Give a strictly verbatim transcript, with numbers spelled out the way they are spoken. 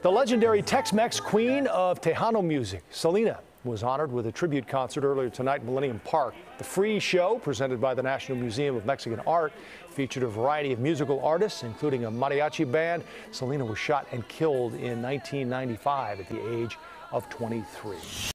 The legendary Tex-Mex queen of Tejano music, Selena, was honored with a tribute concert earlier tonight in Millennium Park. The free show, presented by the National Museum of Mexican Art, featured a variety of musical artists, including a mariachi band. Selena was shot and killed in nineteen ninety-five at the age of twenty-three.